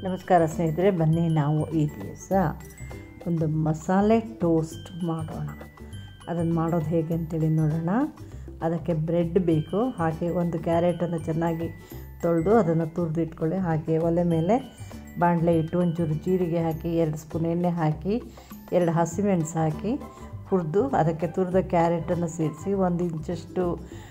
ನಮಸ್ಕಾರ ಸ್ನೇಹಿತರೆ, ಬನ್ನಿ ನಾವು ಈ ದಿವಸ ಒಂದು ಮಸಾಲೆ ಟೋಸ್ಟ್ ಮಾಡೋಣ. ಅದನ್ನು ಮಾಡೋದು ಹೇಗೆ ಅಂತೇಳಿ ನೋಡೋಣ. ಅದಕ್ಕೆ ಬ್ರೆಡ್ ಬೇಕು. ಹಾಗೆ ಒಂದು ಕ್ಯಾರೆಟನ್ನು ಚೆನ್ನಾಗಿ ತೊಳೆದು ಅದನ್ನು ತುರಿದಿಟ್ಕೊಳ್ಳಿ. ಹಾಗೆ ಒಲೆ ಮೇಲೆ ಬಾಣಲೆ ಇಟ್ಟು ಒಂಚೂರು ಜೀರಿಗೆ ಹಾಕಿ 2 ಸ್ಪೂನ್ ಎಣ್ಣೆ ಹಾಕಿ 2 ಹಸಿಮೆಣಸು ಹಾಕಿ ಹುರಿದು ಅದಕ್ಕೆ ತುರಿದ ಕ್ಯಾರೆಟನ್ನು ಸೇರಿಸಿ 1 ಇಂಚಷ್ಟು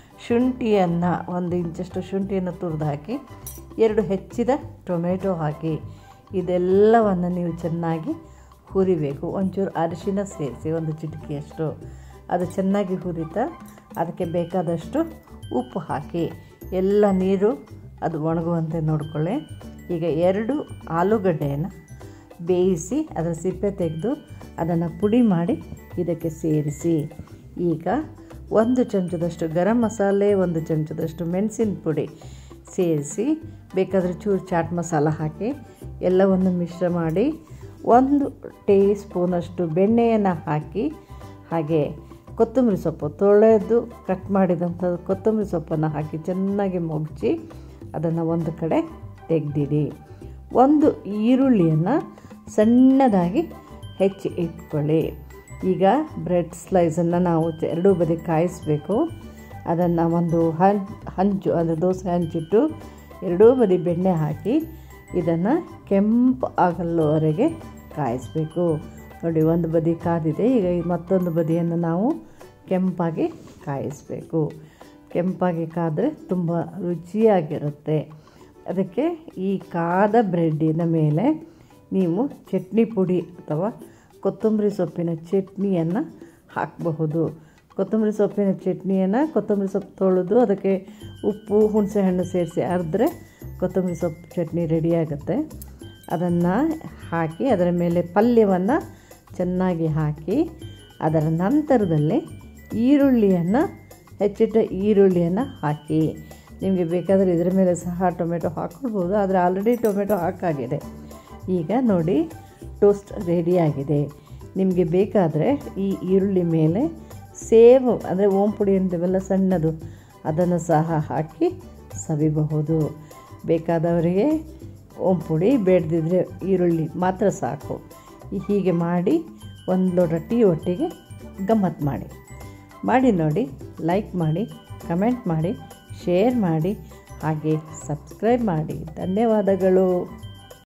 ಶುಂಠಿಯನ್ನು ತುರಿದು ಹಾಕಿ 2 ಹೆಚ್ಚಿದ ಟೊಮೆಟೊ ಹಾಕಿ ಇದೆಲ್ಲವನ್ನು ನೀವು ಚೆನ್ನಾಗಿ ಹುರಿಬೇಕು. ಒಂಚೂರು ಅರಿಶಿನ ಸೇರಿಸಿ 1 ಚಿಟಿಕೆಯಷ್ಟು ಅದು ಚೆನ್ನಾಗಿ ಹುರಿತಾ ಅದಕ್ಕೆ ಬೇಕಾದಷ್ಟು ಉಪ್ಪು ಹಾಕಿ ಎಲ್ಲ ನೀರು ಅದು ಒಣಗುವಂತೆ ನೋಡಿಕೊಳ್ಳಿ. ಈಗ 2 ಆಲೂಗಡ್ಡೆಯನ್ನು ಬೇಯಿಸಿ ಅದರ ಸಿಪ್ಪೆ ತೆಗೆದು ಅದನ್ನು ಪುಡಿ ಮಾಡಿ ಇದಕ್ಕೆ ಸೇರಿಸಿ. ಈಗ 1 ಚಮಚದಷ್ಟು ಗರಂ ಮಸಾಲೆ, 1 ಚಮಚದಷ್ಟು ಮೆಣಸಿನ ಪುಡಿ ಸೇರಿಸಿ ಬೇಕಾದರೆ ಚೂರು ಚಾಟ್ ಮಸಾಲ ಹಾಕಿ ಎಲ್ಲವನ್ನು ಮಿಶ್ರ ಮಾಡಿ 1 ಟೀ ಸ್ಪೂನಷ್ಟು ಬೆಣ್ಣೆಯನ್ನು ಹಾಕಿ ಹಾಗೆ ಕೊತ್ತಂಬರಿ ಸೊಪ್ಪು ತೊಳೆದು ಕಟ್ ಮಾಡಿದಂಥ ಕೊತ್ತಂಬರಿ ಸೊಪ್ಪನ್ನು ಹಾಕಿ ಚೆನ್ನಾಗಿ ಮುಚ್ಚಿ ಅದನ್ನು ಒಂದು ಕಡೆ ತೆಗೆದಿಡಿ. 1 ಈರುಳ್ಳಿಯನ್ನು ಸಣ್ಣದಾಗಿ ಹೆಚ್ಚಿ ಇಟ್ಕೊಳ್ಳಿ. ಈಗ ಬ್ರೆಡ್ ಸ್ಲೈಸನ್ನು ನಾವು 2 ಬದಿ ಕಾಯಿಸಬೇಕು. ಅದನ್ನು ಒಂದು ಹಂಚು ಅಂದರೆ ದೋಸೆ ಹಂಚಿಟ್ಟು 2 ಬದಿ ಬೆಣ್ಣೆ ಹಾಕಿ ಇದನ್ನು ಕೆಂಪು ಆಗಲ್ಲವರೆಗೆ ಕಾಯಿಸಬೇಕು. ನೋಡಿ, ಒಂದು ಬದಿ ಕಾದಿದೆ. ಈಗ ಮತ್ತೊಂದು ಬದಿಯನ್ನು ನಾವು ಕೆಂಪಾಗಿ ಕಾಯಿಸಬೇಕು. ಕೆಂಪಾಗಿ ಕಾದರೆ ತುಂಬ ರುಚಿಯಾಗಿರುತ್ತೆ. ಅದಕ್ಕೆ ಈ ಕಾದ ಬ್ರೆಡ್ಡಿನ ಮೇಲೆ ನೀವು ಚಟ್ನಿ ಪುಡಿ ಅಥವಾ ಕೊತ್ತಂಬರಿ ಸೊಪ್ಪಿನ ಚಟ್ನಿಯನ್ನು ಹಾಕಬಹುದು. ಕೊತ್ತಂಬರಿ ಸೊಪ್ಪು ತೊಳೆದು ಅದಕ್ಕೆ ಉಪ್ಪು ಹುಣಸೆಹಣ್ಣು ಸೇರಿಸಿ ಅರೆದ್ರೆ ಕೊತ್ತಂಬರಿ ಸೊಪ್ಪು ಚಟ್ನಿ ರೆಡಿಯಾಗುತ್ತೆ. ಅದನ್ನು ಹಾಕಿ ಅದರ ಮೇಲೆ ಪಲ್ಯವನ್ನು ಚೆನ್ನಾಗಿ ಹಾಕಿ ಅದರ ನಂತರದಲ್ಲಿ ಹೆಚ್ಚಿಟ್ಟ ಈರುಳ್ಳಿಯನ್ನು ಹಾಕಿ. ನಿಮಗೆ ಬೇಕಾದರೆ ಇದರ ಮೇಲೆ ಸಹ ಟೊಮೆಟೊ ಹಾಕ್ಕೊಳ್ಬೋದು, ಆದರೆ ಆಲ್ರೆಡಿ ಟೊಮೆಟೊ ಹಾಕಾಗಿದೆ. ಈಗ ನೋಡಿ, ಟೋಸ್ಟ್ ರೆಡಿಯಾಗಿದೆ. ನಿಮಗೆ ಬೇಕಾದರೆ ಈ ಈರುಳ್ಳಿ ಮೇಲೆ ಸೇವು ಅಂದರೆ ಓಂಪುಡಿ ಅಂತೀವಲ್ಲ ಸಣ್ಣದು, ಅದನ್ನು ಸಹ ಹಾಕಿ ಸವಿಬಹುದು. ಬೇಕಾದವರಿಗೆ ಓಂಪುಡಿ, ಬೇಡದಿದ್ದರೆ ಈರುಳ್ಳಿ ಮಾತ್ರ ಸಾಕು. ಹೀಗೆ ಮಾಡಿ 1 ಲೋಟ ಟೀ ಒಟ್ಟಿಗೆ ಗಮ್ಮತ್ತು ಮಾಡಿ ನೋಡಿ. ಲೈಕ್ ಮಾಡಿ, ಕಮೆಂಟ್ ಮಾಡಿ, ಶೇರ್ ಮಾಡಿ, ಹಾಗೆ ಸಬ್ಸ್ಕ್ರೈಬ್ ಮಾಡಿ. ಧನ್ಯವಾದಗಳು.